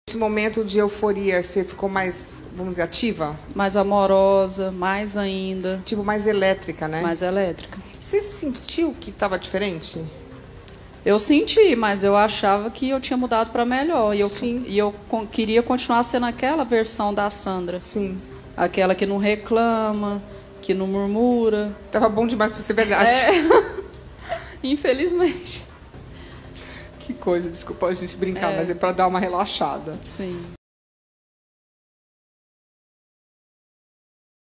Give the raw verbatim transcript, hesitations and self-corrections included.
Nesse momento de euforia, você ficou mais, vamos dizer, ativa? Mais amorosa, mais ainda. Tipo, mais elétrica, né? Mais elétrica. Você sentiu que estava diferente? Eu senti, mas eu achava que eu tinha mudado para melhor. E eu, Sim. e eu con- queria continuar sendo aquela versão da Sandra. Sim. Aquela que não reclama, que não murmura. Tava bom demais pra ser verdade. É. Infelizmente. Que coisa, desculpa a gente brincar, É. mas é pra dar uma relaxada. Sim.